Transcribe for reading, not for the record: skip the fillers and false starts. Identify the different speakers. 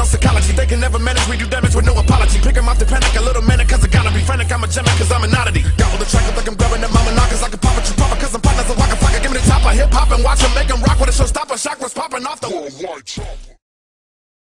Speaker 1: no psychology. They can never manage, we do damage with no apology. Pick 'em off the panic, a little manic, cause I gotta be frantic. I'm a gem, cause I'm an oddity. Gobble the track, like I'm grabbing at mama knockers. I can pop it, you pop it, cause I'm partners of Waka Flocka. Give me the top of hip hop and watch 'em make 'em rock with a showstopper. Shock was popping off the worldwide chopper.